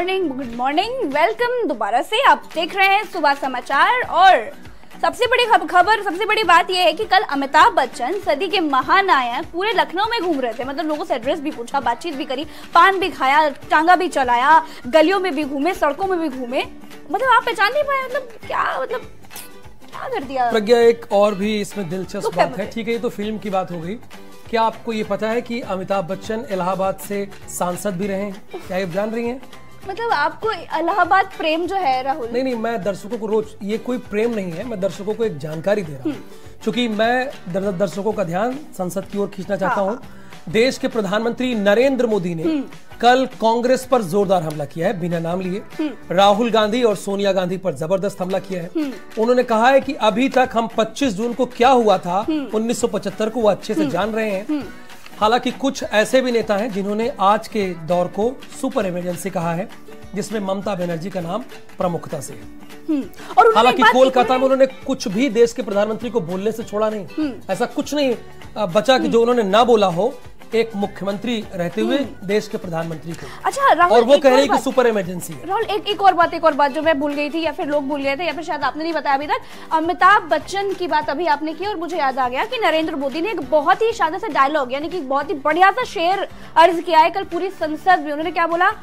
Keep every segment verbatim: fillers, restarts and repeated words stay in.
Morning, good morning, welcome दोबारा से। आप देख रहे हैं सुबह समाचार और सबसे बड़ी खबर, सबसे बड़ी बात यह है कि कल अमिताभ बच्चन सदी के महानायक पूरे लखनऊ में घूम रहे थे। मतलब लोगों से एड्रेस भी पूछा, बातचीत भी करी, पान भी खाया, टांगा भी चलाया, गलियों में भी घूमे, सड़कों में भी घूमे। मतलब आप पहचान नहीं पाए, मतलब क्या मतलब क्या कर दिया प्रज्ञा। एक और भी इसमें दिलचस्प बात है। ठीक है, ये तो फिल्म की बात हो गई। क्या आपको ये पता है कि अमिताभ बच्चन इलाहाबाद से सांसद भी रहे हैं? क्या आप जान रही हैं? मतलब आपको इलाहाबाद प्रेम जो है राहुल? नहीं नहीं, मैं दर्शकों को रोज, ये कोई प्रेम नहीं है, मैं दर्शकों को एक जानकारी दे रहा हूँ, क्योंकि मैं दर, दर्शकों का ध्यान संसद की ओर खींचना चाहता हूँ। देश के प्रधानमंत्री नरेंद्र मोदी ने कल कांग्रेस पर जोरदार हमला किया है, बिना नाम लिए। राहुल गांधी और सोनिया गांधी पर जबरदस्त हमला किया है। उन्होंने कहा है कि अभी तक हम पच्चीस जून को क्या हुआ था उन्नीस सौ पचहत्तर को वो अच्छे से जान रहे हैं। हालांकि कुछ ऐसे भी नेता हैं जिन्होंने आज के दौर को सुपर इमरजेंसी कहा है, जिसमें ममता बनर्जी का नाम प्रमुखता से है। और हालांकि कोलकाता में उन्होंने कुछ भी देश के प्रधानमंत्री को बोलने से छोड़ा नहीं, ऐसा कुछ नहीं बचा कि जो उन्होंने ना बोला हो एक मुख्यमंत्री रहते हुए देश के प्रधानमंत्री को। अच्छा राहुल, और वो कह रहे हैं कि सुपर इमरजेंसी है। राहुल एक एक और बात एक और बात जो मैं भूल गई थी, या फिर लोग भूल गए थे, या फिर शायद आपने नहीं बताया अभी तक। अमिताभ बच्चन की बात अभी आपने की और मुझे याद आ गया कि नरेंद्र मोदी ने एक बहुत ही शानदार सा डायलॉग, यानी कि बहुत ही बढ़िया सा शेर अर्ज किया है कल पूरी संसद में। उन्होंने क्या बोला?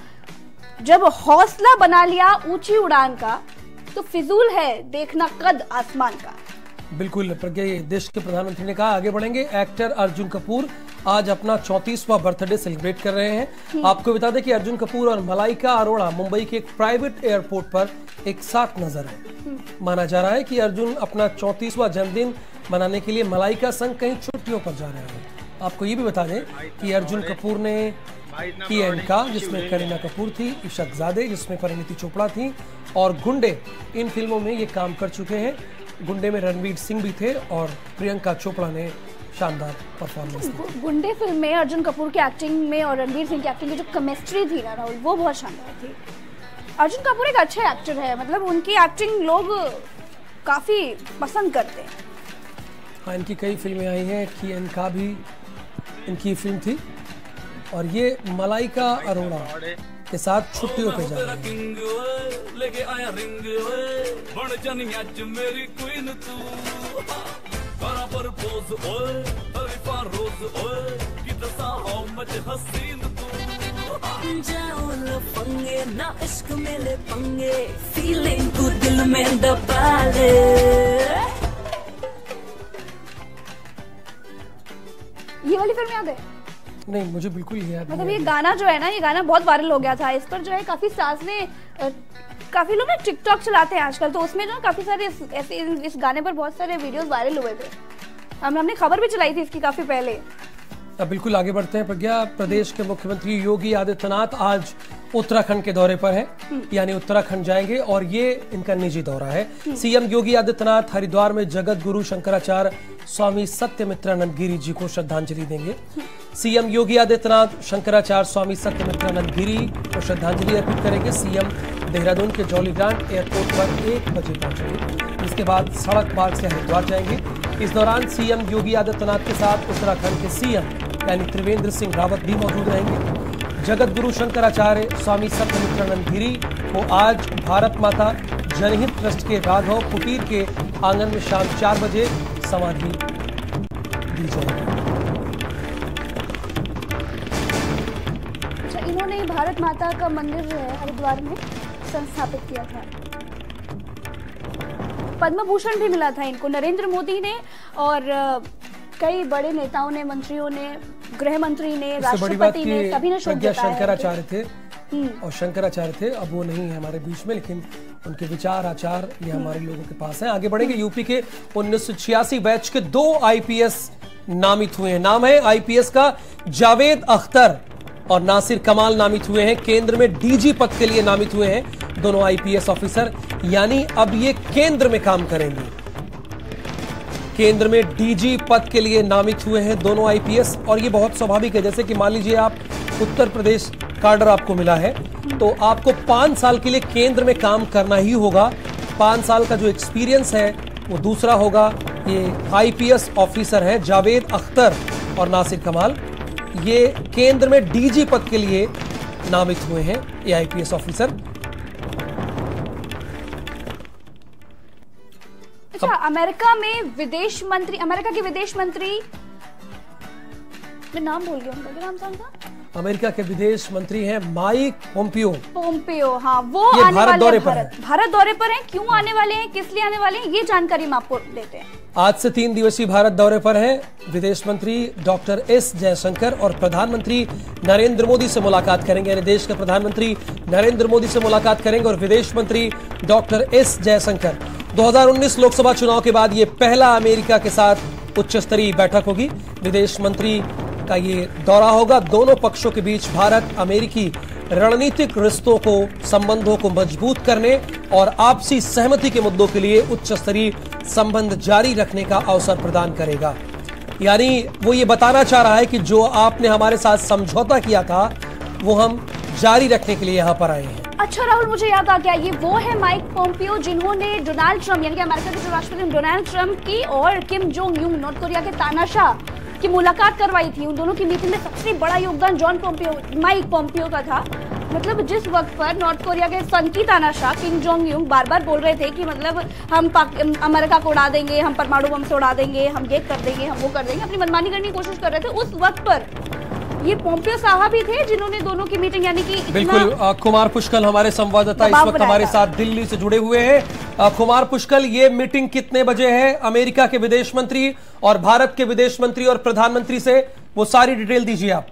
जब हौसला बना लिया ऊंची उड़ान का तो फिजूल है देखना कद आसमान का। बिल्कुल प्रज्ञा, देश के प्रधानमंत्री ने कहा। आगे बढ़ेंगे। एक्टर अर्जुन कपूर आज अपना चौंतीसवां बर्थडे सेलिब्रेट कर रहे हैं। आपको बता दें कि अर्जुन कपूर और मलाइका अरोड़ा मुंबई के एक प्राइवेट एयरपोर्ट पर एक साथ नजर आए। माना जा रहा है कि अर्जुन अपना चौंतीसवां जन्मदिन मनाने के लिए मलाइका संग कहीं छुट्टियों पर जा रहे हैं। आपको ये भी बता दें कि अर्जुन कपूर ने की एंड जिसमें करीना कपूर थी, इशक ज़ादे जिसमें परिणीति चोपड़ा थी, और गुंडे, इन फिल्मों में ये काम कर चुके हैं। गुंडे में रणवीर सिंह भी थे और प्रियंका चोपड़ा ने शानदार परफॉर्मेंस दी। गुंडे फिल्म में अर्जुन कपूर की एक्टिंग में और रणवीर सिंह की एक्टिंग की जो केमिस्ट्री थी ना राहुल, वो बहुत शानदार थी। अर्जुन कपूर एक अच्छे एक्टर है, मतलब उनकी एक्टिंग लोग काफी पसंद करते हैं। हाँ, इनकी कई फिल्में आई हैं, की इनका भी इनकी फिल्म थी, और ये मलाइका अरोड़ा के साथ छुट्टियों पे जा रहे हैं। ना इश्क मेले पंगे, फीलिंग को दिल में दबा ले। ये वाली फिल्म याद है? नहीं, मुझे बिल्कुल याद नहीं। मतलब ये गाना जो है ना, ये गाना बहुत वायरल हो गया था। इस पर जो है काफी साजने, काफी लोग ना टिकटॉक चलाते हैं आजकल, तो उसमें जो काफी सारे ऐसे इस गाने पर बहुत सारे वीडियोस वायरल हुए थे। हम हमने खबर भी चलाई थी इसकी काफी पहले। अब बिल्कुल आगे बढ़ते हैं प्रज्ञा। प्रदेश के मुख्यमंत्री योगी आदित्यनाथ आज उत्तराखंड के दौरे पर हैं, यानी उत्तराखंड जाएंगे, और ये इनका निजी दौरा है। सीएम योगी आदित्यनाथ हरिद्वार में जगत गुरु शंकराचार्य स्वामी सत्यमित्रानंद गिरी जी को श्रद्धांजलि देंगे। सीएम योगी आदित्यनाथ शंकराचार्य स्वामी सत्यमित्रानंद गिरी को श्रद्धांजलि अर्पित करेंगे। सीएम देहरादून के जौली ग्रांट एयरपोर्ट पर एक बजे पहुंचेंगे। इसके बाद सड़क मार्ग से हरिद्वार जाएंगे। इस दौरान सीएम योगी आदित्यनाथ के साथ उत्तराखंड के सीएम यानी त्रिवेंद्र सिंह रावत भी मौजूद रहेंगे। जगत गुरु शंकराचार्य स्वामी सत्यमित्रानंद गिरी को आज भारत माता जनहित ट्रस्ट के राघव कुटीर के आंगन में शाम चार बजे समाधि दी जाएगी। अच्छा, इन्होंने भारत माता का मंदिर जो है हरिद्वार में संस्थापित किया था। पद्म भूषण भी मिला था इनको नरेंद्र मोदी ने, और कई बड़े नेताओं ने, मंत्रियों ने, गृह मंत्री ने, राष्ट्रपति ने, सभी ने शोक जताया है। शंकराचार्य थे और शंकराचार्य थे, अब वो नहीं है हमारे बीच में, लेकिन उनके विचार आचार ये हमारे लोगों के पास हैं। आगे बढ़ेंगे। यूपी के उन्नीस सौ छियासी बैच के दो आईपीएस नामित हुए हैं। नाम है आईपीएस का जावेद अख्तर और नासिर कमाल नामित हुए हैं। केंद्र में डीजी पद के लिए नामित हुए हैं दोनों आईपीएस ऑफिसर, यानी अब ये केंद्र में काम करेंगे। केंद्र में डीजी पद के लिए नामित हुए हैं दोनों आईपीएस, और ये बहुत स्वाभाविक है। जैसे कि मान लीजिए आप उत्तर प्रदेश कार्डर आपको मिला है, तो आपको पांच साल के लिए केंद्र में काम करना ही होगा। पांच साल का जो एक्सपीरियंस है वो दूसरा होगा। ये आईपीएस ऑफिसर हैं जावेद अख्तर और नासिर कमाल, ये केंद्र में डीजी पद के लिए नामित हुए हैं ये आईपीएस ऑफिसर। अच्छा, अमेरिका में विदेश मंत्री, अमेरिका के विदेश मंत्री, मैं नाम भूल गया उनका, क्या नाम था उनका? अमेरिका के विदेश मंत्री हैं माइक पोम्पियो। पोम्पियो, हाँ, वो ये आने भारत वाले दौरे हैं पर भारत भारत दौरे पर हैं। क्यों आने वाले हैं, किस लिए आने वाले हैं, ये जानकारी हम आपको देते हैं। आज से तीन दिवसीय भारत दौरे पर हैं विदेश मंत्री डॉक्टर एस जयशंकर और प्रधानमंत्री नरेंद्र मोदी से मुलाकात करेंगे। यानी देश के प्रधानमंत्री नरेंद्र मोदी से मुलाकात करेंगे और विदेश मंत्री डॉक्टर एस जयशंकर। दो हज़ार उन्नीस लोकसभा चुनाव के बाद ये पहला अमेरिका के साथ उच्च स्तरीय बैठक होगी। विदेश मंत्री का ये दौरा होगा। दोनों पक्षों के बीच भारत अमेरिकी रणनीतिक रिश्तों को, संबंधों को मजबूत करने और आपसी सहमति के मुद्दों के लिए उच्च स्तरीय संबंध जारी रखने का अवसर प्रदान करेगा। यानी वो ये बताना चाह रहा है कि जो आपने हमारे साथ समझौता किया था वो हम जारी रखने के लिए यहाँ पर आए हैं। अच्छा राहुल, मुझे याद आ गया, ये वो है माइक पोम्पियो जिन्होंने डोनाल्ड ट्रंप यानी कि अमेरिका के जो राष्ट्रपति डोनाल्ड ट्रंप की और Kim Jong Un North Korea के तानाशाह की मुलाकात करवाई थी। उन दोनों की मीटिंग में सबसे बड़ा योगदान जॉन पोम्पियो, माइक पोम्पियो का था। मतलब जिस वक्त पर नॉर्थ कोरिया के सनकी तानाशाह किम जोंग यूंग बार बार बोल रहे थे कि मतलब हम अमेरिका को उड़ा देंगे, हम परमाणु बम से उड़ा देंगे, हम ये कर देंगे, हम वो कर देंगे, अपनी मनमानी करने की कोशिश कर रहे थे, उस वक्त पर ये पोम्पियो साहब ही थे जिन्होंने दोनों की मीटिंग यानी कि बिल्कुल। कुमार पुष्कल हमारे संवाददाता इस वक्त हमारे साथ दिल्ली से जुड़े हुए हैं। कुमार पुष्कल, ये मीटिंग कितने बजे है अमेरिका के विदेश मंत्री और भारत के विदेश मंत्री और प्रधानमंत्री से, वो सारी डिटेल दीजिए आप।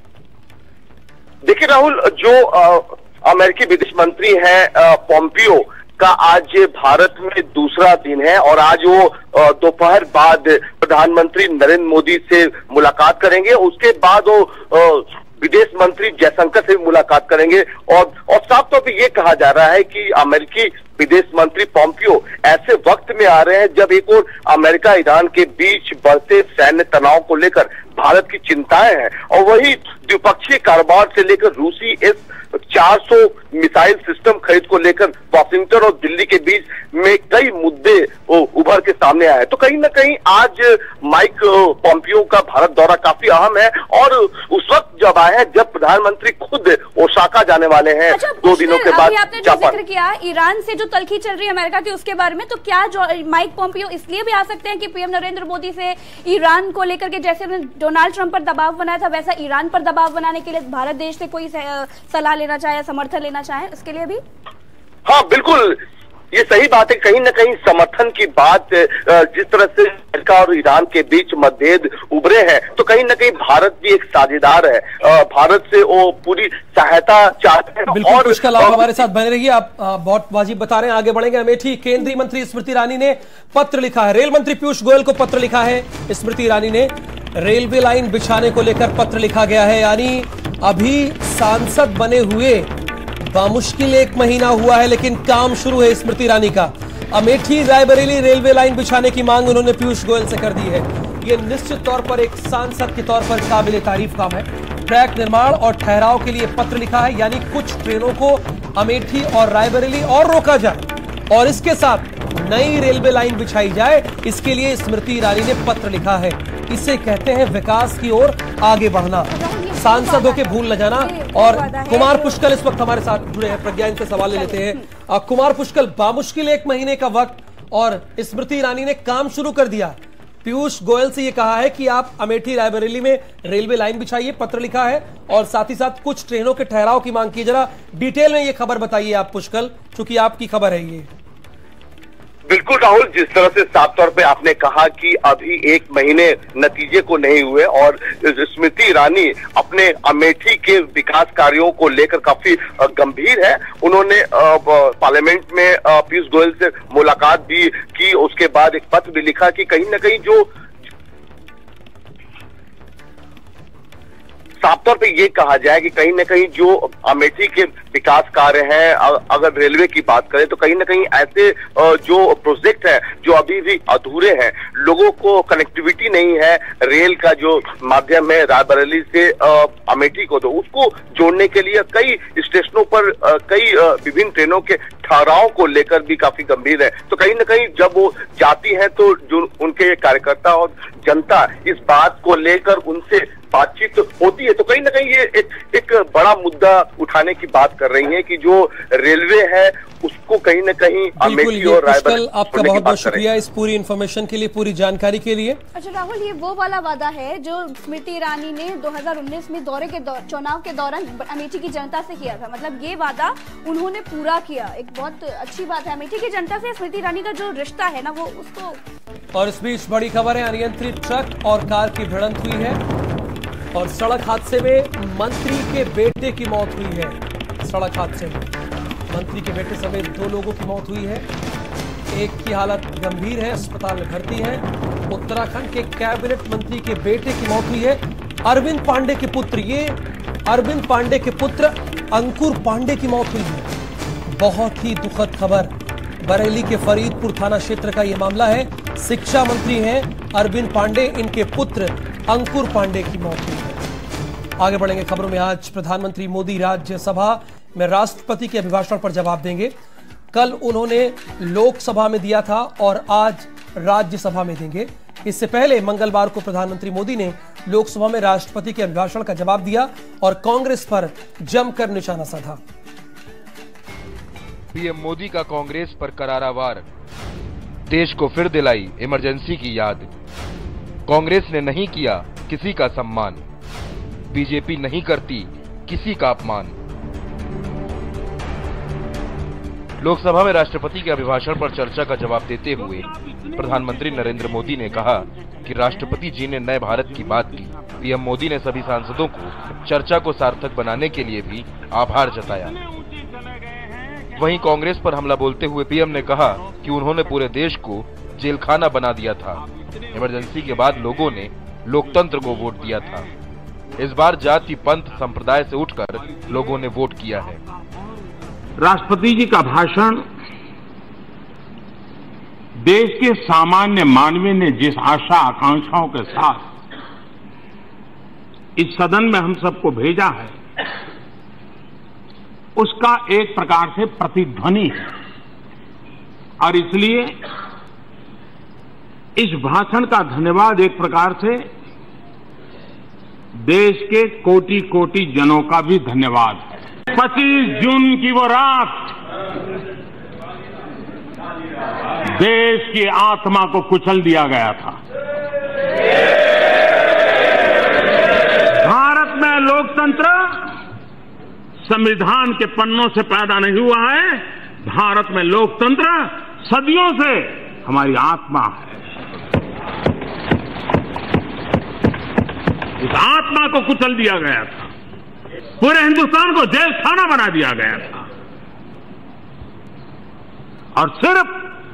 देखिए राहुल, जो अमेरिकी विदेश मंत्री हैं पोम्पियो का आज भारत में दूसरा दिन है और आज वो दोपहर बाद प्रधानमंत्री नरेंद्र मोदी से मुलाकात करेंगे। उसके बाद वो विदेश मंत्री जयशंकर से भी मुलाकात करेंगे और और साफ तौर पे ये कहा जा रहा है कि अमेरिकी विदेश मंत्री पोम्पियो ऐसे वक्त में आ रहे हैं जब एक और अमेरिका ईरान के बीच बढ़ते सैन्य तनाव को लेकर भारत की चिंताएं हैं और वही द्विपक्षीय कारोबार से लेकर रूसी एस चार सौ मिसाइल सिस्टम खरीद को लेकर वाशिंगटन और दिल्ली के बीच में कई मुद्दे उभर के सामने आए। तो कहीं ना कहीं आज माइक पोम्पियो का भारत दौरा काफी अहम है और उस वक्त जब आए हैं जब प्रधानमंत्री खुद ओसाका जाने वाले हैं। अच्छा, दो दिनों के बाद आपने जो जिक्र किया ईरान से जो तलखी चल रही है अमेरिका की उसके बारे में, तो क्या जो माइक पोम्पियो इसलिए भी आ सकते हैं कि पीएम नरेंद्र मोदी से ईरान को लेकर के जैसे डोनाल्ड ट्रंप पर दबाव बनाया था वैसा ईरान पर दबाव बनाने के लिए भारत देश से कोई सलाह लेना चाहे, समर्थन लेना चाहे, इसके लिए भी? हाँ बिल्कुल, ये सही बात है। कहीं ना कहीं समर्थन की बात, जिस तरह से अमेरिका और ईरान के बीच मतभेद उभरे हैं तो कहीं ना कहीं भारत भी एक साझेदार है, भारत से वो पूरी सहायता चाहते हैं। बिल्कुल पुष्कल, आप हमारे साथ बने रहिए, आप बहुत वाजिब बता रहे हैं, आगे बढ़ेंगे। अमेठी केंद्रीय मंत्री स्मृति ईरानी ने पत्र लिखा है, रेल मंत्री पीयूष गोयल को पत्र लिखा है स्मृति ईरानी ने। रेलवे लाइन बिछाने को लेकर पत्र लिखा गया है। यानी अभी सांसद बने हुए बामुश्किल एक महीना हुआ है लेकिन काम शुरू है स्मृति ईरानी का। अमेठी रायबरेली रेलवे लाइन बिछाने की मांग उन्होंने पीयूष गोयल से कर दी है। ये निश्चित तौर पर एक सांसद के तौर पर काबिले तारीफ काम है। ट्रैक निर्माण और ठहराव के लिए पत्र लिखा है, यानी कुछ ट्रेनों को अमेठी और रायबरेली और रोका जाए और इसके साथ नई रेलवे लाइन बिछाई जाए, इसके लिए स्मृति ईरानी ने पत्र लिखा है। इसे कहते हैं विकास की ओर आगे बढ़ना, सांसदों के भूल न जाना। और कुमार पुष्कल इस वक्त हमारे साथ जुड़े हैं, प्रज्ञा इनसे सवाल ले लेते हैं। कुमार पुष्कल, बामुश्किल एक महीने का वक्त और स्मृति ईरानी ने काम शुरू कर दिया। पीयूष गोयल से ये कहा है कि आप अमेठी रायबरेली में रेलवे लाइन बिछाइए, पत्र लिखा है और साथ ही साथ कुछ ट्रेनों के ठहराव की मांग की। जरा डिटेल में ये खबर बताइए आप पुष्कल, क्योंकि आपकी खबर है ये। बिल्कुल राहुल, जिस तरह से साफ तौर पे आपने कहा कि अभी एक महीने नतीजे को नहीं हुए और स्मृति ईरानी अपने अमेठी के विकास कार्यों को लेकर काफी गंभीर है। उन्होंने पार्लियामेंट में पीयूष गोयल से मुलाकात भी की, उसके बाद एक पत्र भी लिखा कि कहीं ना कहीं जो साफ तौर पे ये कहा जाए कि कहीं ना कहीं जो अमेठी के विकास कार्य हैं, अगर रेलवे की बात करें तो कहीं ना कहीं ऐसे जो प्रोजेक्ट है जो अभी भी अधूरे हैं, लोगों को कनेक्टिविटी नहीं है, रेल का जो माध्यम है रायबरेली से अमेठी को, तो उसको जोड़ने के लिए कई स्टेशनों पर कई विभिन्न ट्रेनों के ठहराव को लेकर भी काफी गंभीर है। तो कहीं ना कहीं जब वो जाती है तो जो उनके कार्यकर्ता और जनता इस बात को लेकर उनसे बातचीत होती है तो कहीं ना कहीं ये एक, एक बड़ा मुद्दा उठाने की बात कर रही है कि जो रेलवे है उसको कहीं ना कहीं अमेठी और रायबरेली। आपका बहुत बहुत शुक्रिया इस पूरी इन्फॉर्मेशन के लिए, पूरी जानकारी के लिए। अच्छा राहुल, ये वो वाला वादा है जो स्मृति ईरानी ने दो हज़ार उन्नीस में दौरे के दौर, चुनाव के दौरान अमेठी की जनता से किया था। मतलब ये वादा उन्होंने पूरा किया, एक बहुत अच्छी बात है। अमेठी की जनता से स्मृति ईरानी का जो रिश्ता है ना, वो उसको। और इस बीच बड़ी खबर है, अनियंत्रित ट्रक और कार की भिड़ंत हुई है और सड़क हादसे में मंत्री के बेटे की मौत हुई है। सड़क हादसे में मंत्री के बेटे समेत दो लोगों की मौत हुई है। एक की हालत गंभीर है, अस्पताल में भर्ती है। उत्तराखंड के कैबिनेट मंत्री के बेटे की मौत हुई है। अरविंद पांडे के पुत्र, ये अरविंद पांडे के पुत्र अंकुर पांडे की मौत हुई है। बहुत ही दुखद खबर, बरेली के फरीदपुर थाना क्षेत्र का यह मामला है। शिक्षा मंत्री हैं अरविंद पांडे, इनके पुत्र अंकुर पांडे की मौत हुई है। आगे बढ़ेंगे खबरों में। आज प्रधानमंत्री मोदी राज्यसभा में राष्ट्रपति के अभिभाषण पर जवाब देंगे। कल उन्होंने लोकसभा में दिया था और आज राज्यसभा में देंगे। इससे पहले मंगलवार को प्रधानमंत्री मोदी ने लोकसभा में राष्ट्रपति के अभिभाषण का जवाब दिया और कांग्रेस पर जमकर निशाना साधा। पीएम मोदी का कांग्रेस पर करारा वार, देश को फिर दिलाई इमरजेंसी की याद। कांग्रेस ने नहीं किया किसी का सम्मान, बीजेपी नहीं करती किसी का अपमान। लोकसभा में राष्ट्रपति के अभिभाषण पर चर्चा का जवाब देते हुए प्रधानमंत्री नरेंद्र मोदी ने कहा कि राष्ट्रपति जी ने नए भारत की बात की। पीएम मोदी ने सभी सांसदों को चर्चा को सार्थक बनाने के लिए भी आभार जताया। वहीं कांग्रेस पर हमला बोलते हुए पीएम ने कहा कि उन्होंने पूरे देश को जेलखाना बना दिया था। इमरजेंसी के बाद लोगों ने लोकतंत्र को वोट दिया था। इस बार जाति पंथ संप्रदाय से उठकर लोगों ने वोट किया है। राष्ट्रपति जी का भाषण देश के सामान्य मानवी ने जिस आशा आकांक्षाओं के साथ इस सदन में हम सबको भेजा है, उसका एक प्रकार से प्रतिध्वनि है। और इसलिए इस भाषण का धन्यवाद एक प्रकार से देश के कोटि कोटि जनों का भी धन्यवाद है। पच्चीस जून की वो रात देश की आत्मा को कुचल दिया गया था। भारत में लोकतंत्र संविधान के पन्नों से पैदा नहीं हुआ है। भारत में लोकतंत्र सदियों से हमारी आत्मा है। इस आत्मा को कुचल दिया गया था, पूरे हिंदुस्तान को जेल खाना बना दिया गया था। और सिर्फ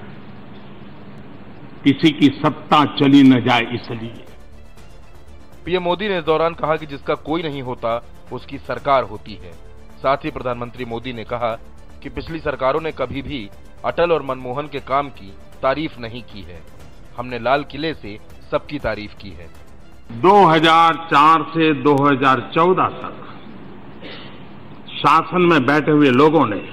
किसी की सत्ता चली न जाए इसलिए। पीएम मोदी ने इस दौरान कहा कि जिसका कोई नहीं होता उसकी सरकार होती है। साथ ही प्रधानमंत्री मोदी ने कहा कि पिछली सरकारों ने कभी भी अटल और मनमोहन के काम की तारीफ नहीं की है। हमने लाल किले से सबकी तारीफ की है। दो हज़ार चार से दो हज़ार चौदह तक शासन में बैठे हुए लोगों ने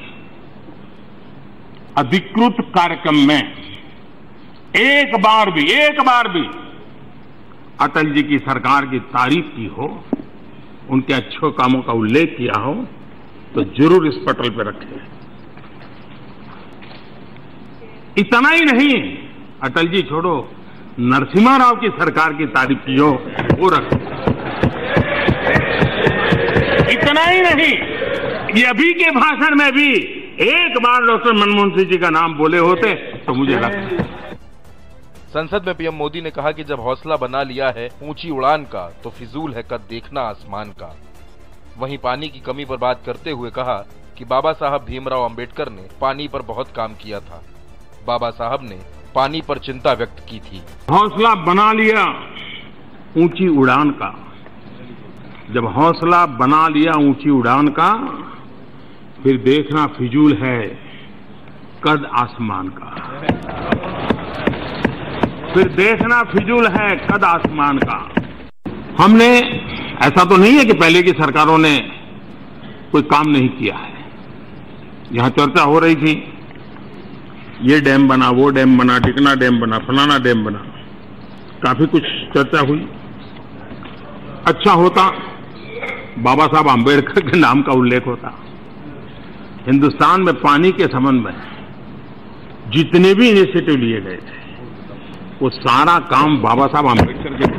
अधिकृत कार्यक्रम में एक बार भी एक बार भी अटल जी की सरकार की तारीफ की हो, उनके अच्छे कामों का उल्लेख किया हो, तो जरूर इस पटल पर रखें। इतना ही नहीं, अटल जी छोड़ो, नरसिम्हा राव की सरकार की तारीफ की हो, वो रखें। इतना ही नहीं, ये अभी के भाषण में भी एक बार डॉक्टर मनमोहन सिंह जी का नाम बोले होते तो मुझे लगता। संसद में पीएम मोदी ने कहा कि जब हौसला बना लिया है ऊंची उड़ान का, तो फिजूल है कद देखना आसमान का। वहीं पानी की कमी पर बात करते हुए कहा कि बाबा साहब भीमराव अंबेडकर ने पानी पर बहुत काम किया था। बाबा साहब ने पानी पर चिंता व्यक्त की थी। हौसला बना लिया ऊंची उड़ान का, जब हौसला बना लिया ऊंची उड़ान का, फिर देखना फिजूल है कद आसमान का। फिर देखना फिजूल है कद आसमान का। हमने, ऐसा तो नहीं है कि पहले की सरकारों ने कोई काम नहीं किया है। यहां चर्चा हो रही थी, ये डैम बना, वो डैम बना, टिकना डैम बना, फलाना डैम बना, काफी कुछ चर्चा हुई। अच्छा होता बाबा साहब आम्बेडकर के नाम का उल्लेख होता। हिंदुस्तान में पानी के संबंध में जितने भी इनिशिएटिव लिए गए थे वो सारा काम बाबा साहब आम्बेडकर के।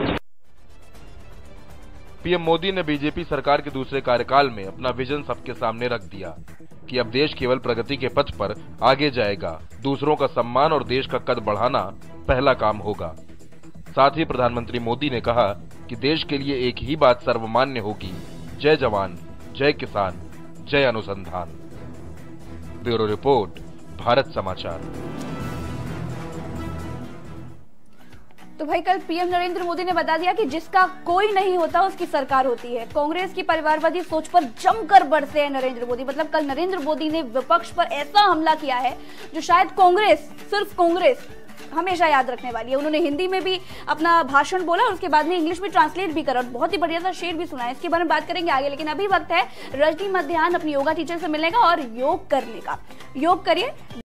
पीएम मोदी ने बीजेपी सरकार के दूसरे कार्यकाल में अपना विजन सबके सामने रख दिया कि अब देश केवल प्रगति के पथ पर आगे जाएगा, दूसरों का सम्मान और देश का कद बढ़ाना पहला काम होगा। साथ ही प्रधानमंत्री मोदी ने कहा कि देश के लिए एक ही बात सर्वमान्य होगी, जय जवान, जय किसान, जय अनुसंधान। ब्यूरो रिपोर्ट, भारत समाचार। तो भाई कल पीएम नरेंद्र मोदी ने बता दिया कि जिसका कोई नहीं होता उसकी सरकार होती है। कांग्रेस की परिवारवादी सोच पर जमकर बरसे हैं नरेंद्र मोदी। मतलब कल नरेंद्र मोदी ने विपक्ष पर ऐसा हमला किया है जो शायद कांग्रेस, सिर्फ कांग्रेस हमेशा याद रखने वाली है। उन्होंने हिंदी में भी अपना भाषण बोला और उसके बाद में इंग्लिश में ट्रांसलेट भी करा और बहुत ही बढ़िया सा शेर भी सुना है। इसके बारे में बात करेंगे आगे, लेकिन अभी वक्त है रजनी मध्याह्न अपनी योगा टीचर से मिलने का और योग करने का। योग करिए।